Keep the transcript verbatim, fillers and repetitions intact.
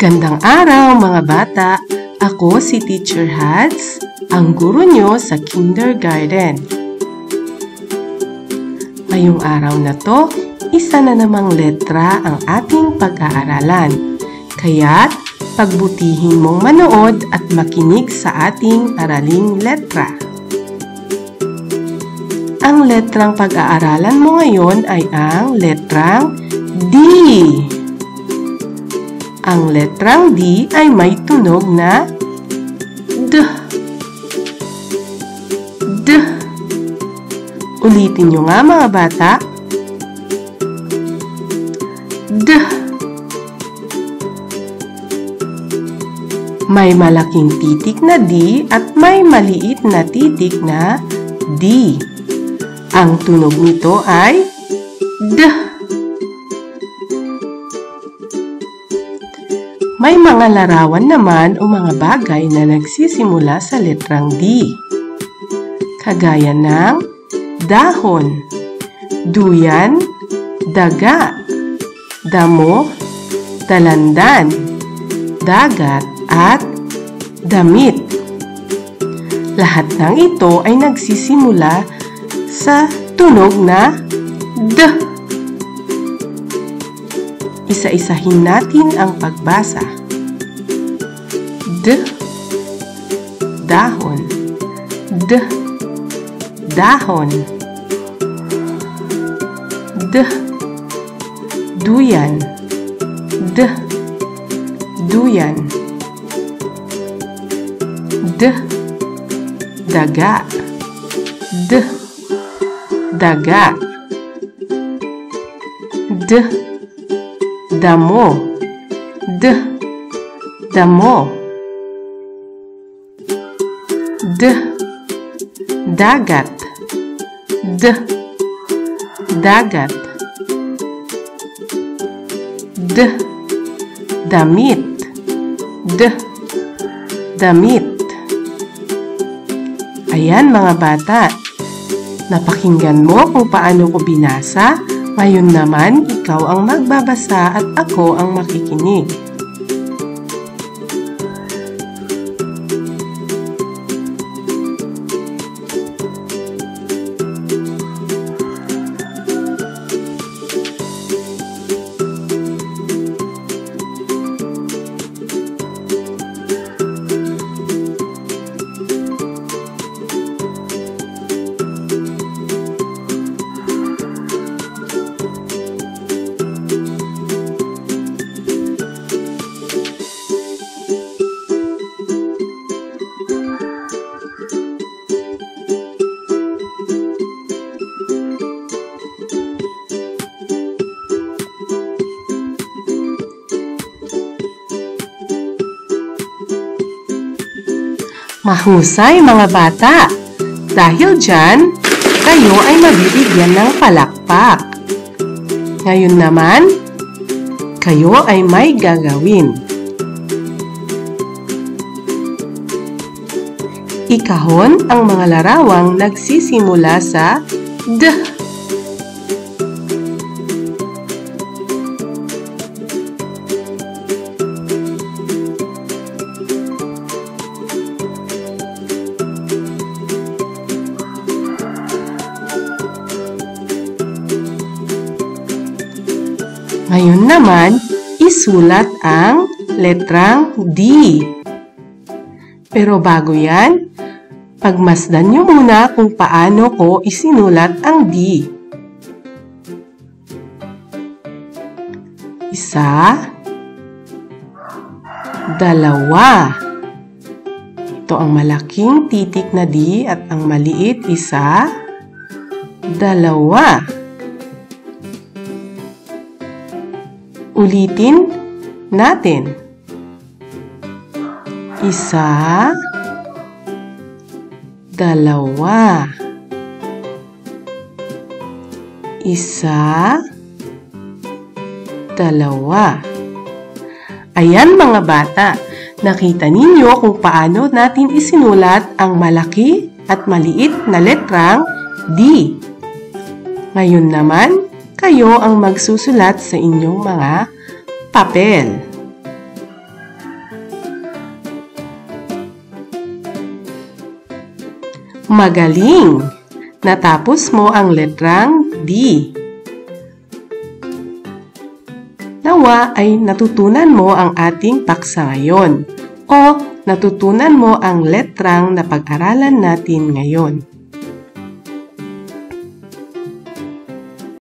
Magandang araw mga bata! Ako si Teacher Hads, ang guro nyo sa kindergarten. Ngayong araw na to, isa na namang letra ang ating pag-aaralan. Kaya't pagbutihin mong manood at makinig sa ating araling letra. Ang letrang pag-aaralan mo ngayon ay ang letrang D. Ang letrang D ay may tunog na D. D. Ulitin nyo nga mga bata. D. May malaking titik na D at may maliit na titik na D. Ang tunog nito ay D. May mga larawan naman o mga bagay na nagsisimula sa letrang D. Kagaya ng dahon, duyan, daga, damo, talandan, dagat, at damit. Lahat ng ito ay nagsisimula sa tunog na D. Isa-isahin natin ang pagbasa. D. Dahon. D. Dahon. D. Duyan. D. Duyan. D. Daga. D. Daga. D. Damo. D. Damo. D. Dagat. D. Dagat. D. Damit. D. Damit. Ayan mga bata, napakinggan mo kung paano ko binasa. Ngayon naman, ikaw ang magbabasa at ako ang makikinig. Mahusay mga bata! Dahil dyan, kayo ay mabibigyan ng palakpak. Ngayon naman, kayo ay may gagawin. Ikahon ang mga larawang nagsisimula sa D. Ngayon naman, isulat ang letrang D. Pero bago yan, pagmasdan nyo muna kung paano ko isinulat ang D. Isa, dalawa. Ito ang malaking titik na D at ang maliit isa, dalawa. Ulitin natin. Isa, dalawa. Isa, dalawa. Ayan mga bata, nakita ninyo kung paano natin isinulat ang malaki at maliit na letrang D. Ngayon naman, kayo ang magsusulat sa inyong mga papel. Magaling! Natapos mo ang letrang D. Nawa ay natutunan mo ang ating paksa ngayon o natutunan mo ang letrang na pag-aralan natin ngayon.